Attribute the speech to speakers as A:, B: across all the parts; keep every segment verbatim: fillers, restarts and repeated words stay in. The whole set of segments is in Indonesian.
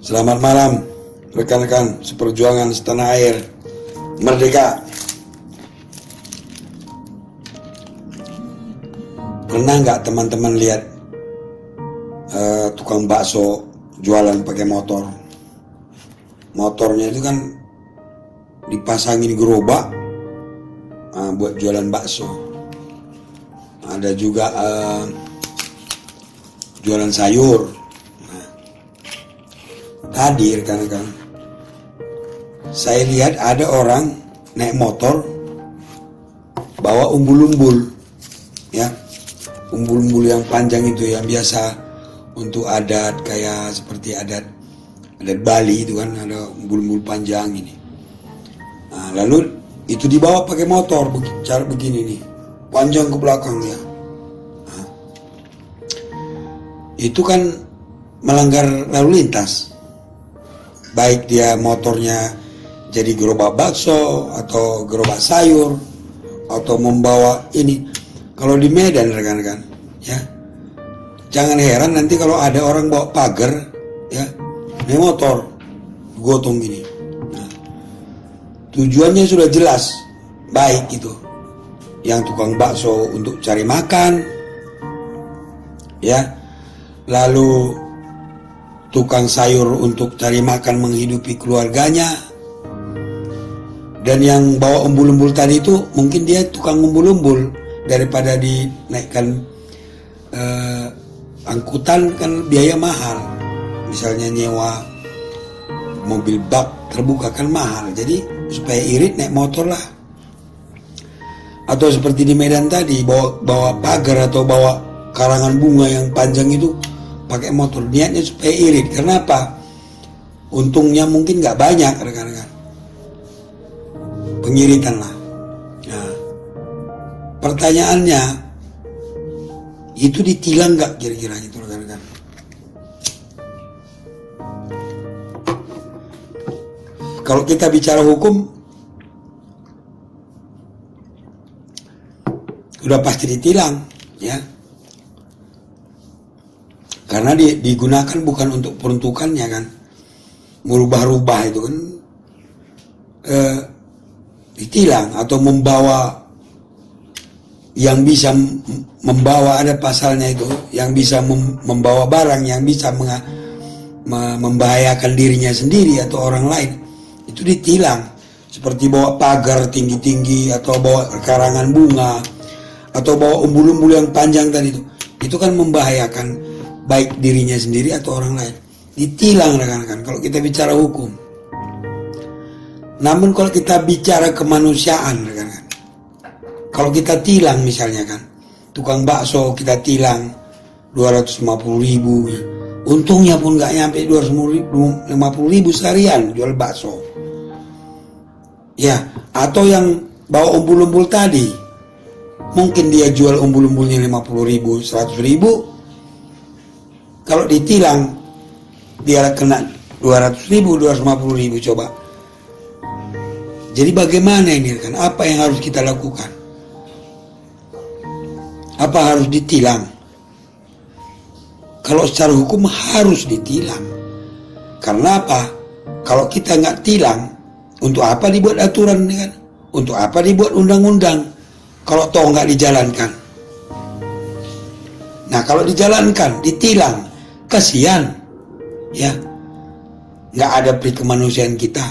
A: Selamat malam rekan-rekan seperjuangan setanah air merdeka. Pernah nggak teman-teman lihat uh, tukang bakso jualan pakai motor? Motornya itu kan dipasangin gerobak uh, buat jualan bakso. Ada juga uh, jualan sayur. Nah, tadi rekan-rekan, saya lihat ada orang naik motor bawa umbul-umbul, ya, umbul-umbul yang panjang itu yang biasa untuk adat, kayak seperti adat adat Bali itu kan, ada umbul-umbul panjang ini. Nah, lalu itu dibawa pakai motor, cara begini nih, panjang ke belakang ya. Nah, itu kan melanggar lalu lintas. Baik dia motornya jadi gerobak bakso atau gerobak sayur atau membawa ini. Kalau di Medan rekan-rekan, ya, jangan heran nanti kalau ada orang bawa pagar, ya, ini motor gotong gini. Nah, tujuannya sudah jelas, baik itu yang tukang bakso untuk cari makan, ya, lalu tukang sayur untuk cari makan menghidupi keluarganya, dan yang bawa umbul-umbul tadi itu mungkin dia tukang umbul-umbul, daripada dinaikkan eh, angkutan kan biaya mahal, misalnya nyewa mobil bak terbuka kan mahal, jadi supaya irit naik motor lah. Atau seperti di Medan tadi, bawa, bawa pagar atau bawa karangan bunga yang panjang itu pakai motor, niatnya supaya irit. Kenapa? Untungnya mungkin nggak banyak rekan-rekan, pengiritan lah. Nah, pertanyaannya, itu ditilang nggak kira-kira itu rekan-rekan? Kalau kita bicara hukum, udah pasti ditilang, ya. Karena di, digunakan bukan untuk peruntukannya kan, merubah-rubah itu kan, eh, ditilang. Atau membawa, yang bisa membawa, ada pasalnya itu, yang bisa mem, membawa barang yang bisa menga, me, membahayakan dirinya sendiri atau orang lain, itu ditilang. Seperti bawa pagar tinggi-tinggi, atau bawa karangan bunga, atau bawa umbul-umbul yang panjang tadi itu, itu kan membahayakan baik dirinya sendiri atau orang lain, ditilang rekan-rekan kalau kita bicara hukum. Namun kalau kita bicara kemanusiaan rekan-rekan, kalau kita tilang misalnya kan, tukang bakso kita tilang dua ratus lima puluh ribu, untungnya pun gak nyampe dua ratus lima puluh ribu seharian jual bakso, ya. Atau yang bawa umbul-umbul tadi, mungkin dia jual umbul-umbulnya lima puluh ribu, seratus ribu. Kalau ditilang dia kena dua ratus ribu, dua ratus lima puluh ribu, coba. Jadi bagaimana ini kan? Apa yang harus kita lakukan? Apa harus ditilang? Kalau secara hukum harus ditilang. Karena apa? Kalau kita nggak tilang, untuk apa dibuat aturan kan? Untuk apa dibuat undang-undang? Kalau toh nggak dijalankan. Nah, kalau dijalankan, ditilang, kasihan, ya, nggak ada peri kemanusiaan kita.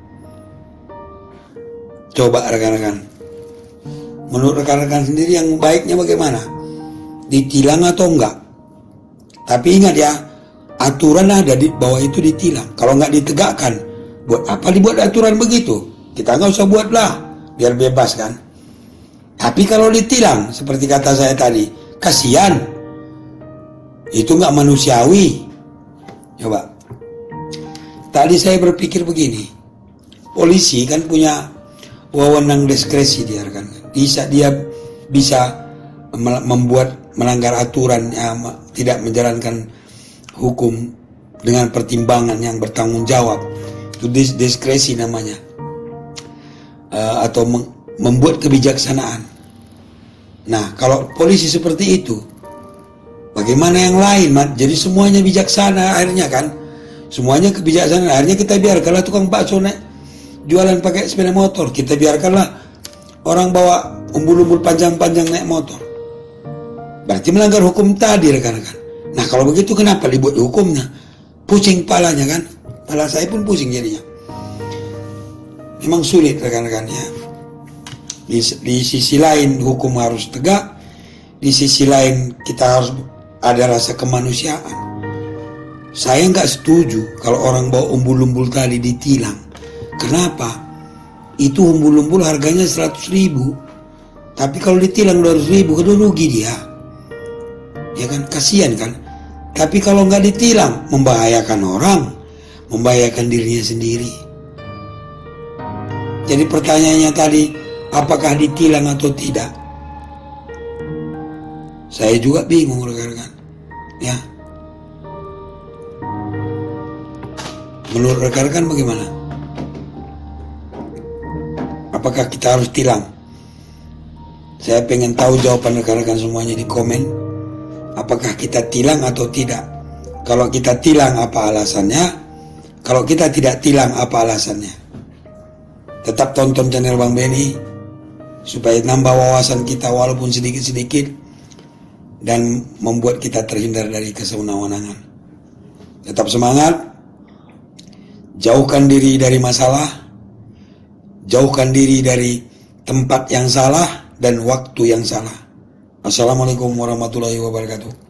A: Coba rekan-rekan, menurut rekan-rekan sendiri yang baiknya bagaimana? Ditilang atau enggak? Tapi ingat ya, aturan ada di bawah itu ditilang. Kalau nggak ditegakkan, buat apa dibuat aturan begitu? Kita nggak usah buat lah, biar bebas kan. Tapi kalau ditilang, seperti kata saya tadi, kasihan, itu nggak manusiawi. Coba, tadi saya berpikir begini, polisi kan punya wewenang diskresi dia kan, bisa dia bisa membuat melanggar aturan, ya, tidak menjalankan hukum dengan pertimbangan yang bertanggung jawab, itu diskresi namanya, uh, atau membuat kebijaksanaan. Nah, kalau polisi seperti itu, bagaimana yang lain? Jadi semuanya bijaksana akhirnya kan. Semuanya kebijaksanaan. Akhirnya kita biarkanlah tukang bakso naik jualan pakai sepeda motor. Kita biarkanlah orang bawa umbul-umbul panjang-panjang naik motor. Berarti melanggar hukum tadi, rekan-rekan. Nah, kalau begitu kenapa dibuat hukumnya? Pusing palanya kan? Pala saya pun pusing jadinya. Memang sulit, rekan-rekan ya. Di, di sisi lain hukum harus tegak, di sisi lain kita harus ada rasa kemanusiaan. Saya nggak setuju kalau orang bawa umbul-umbul tadi ditilang. Kenapa? Itu umbul-umbul harganya seratus ribu. Tapi kalau ditilang dua ratus ribu, kan rugi dia. Ya kan, kasihan kan. Tapi kalau nggak ditilang, membahayakan orang, membahayakan dirinya sendiri. Jadi pertanyaannya tadi, apakah ditilang atau tidak? Saya juga bingung, rekan-rekan. Ya. Menurut rekan-rekan bagaimana? Apakah kita harus tilang? Saya pengen tahu jawaban rekan-rekan semuanya di komen. Apakah kita tilang atau tidak? Kalau kita tilang, apa alasannya? Kalau kita tidak tilang, apa alasannya? Tetap tonton channel Bang Benny supaya nambah wawasan kita walaupun sedikit-sedikit dan membuat kita terhindar dari kesewenang-wenangan. Tetap semangat, jauhkan diri dari masalah, jauhkan diri dari tempat yang salah dan waktu yang salah. Assalamualaikum warahmatullahi wabarakatuh.